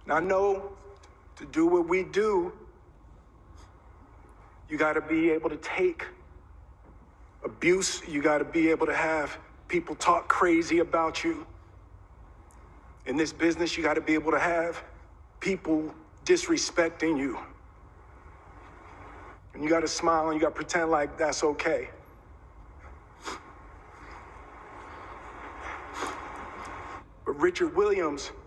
And I know to do what we do, you got to be able to take abuse. You got to be able to have people talk crazy about you. In this business, you got to be able to have people disrespecting you. And you got to smile and you got to pretend like that's okay. But Richard Williams